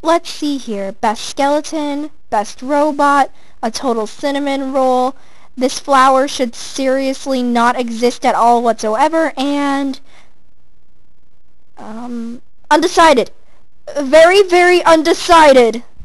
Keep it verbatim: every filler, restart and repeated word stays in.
let's see here. Best skeleton, best robot, a total cinnamon roll. This flower should seriously not exist at all whatsoever, and um, undecided. Very, very undecided.